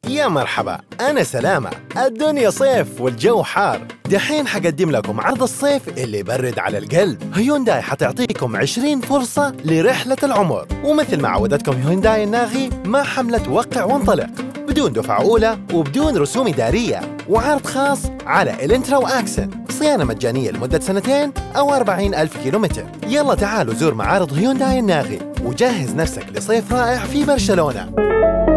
يا مرحبا، أنا سلامة. الدنيا صيف والجو حار. دحين حقدم لكم عرض الصيف اللي يبرد على القلب. هيونداي حتعطيكم 20 فرصة لرحلة العمر، ومثل ما عودتكم هيونداي الناغي مع حملة وقع وانطلق، بدون دفعة أولى وبدون رسوم إدارية، وعرض خاص على الانترا وأكسن، صيانة مجانية لمدة 2 أو 40,000 كيلومتر. يلا تعالوا زور معارض هيونداي الناغي وجهز نفسك لصيف رائع في برشلونة.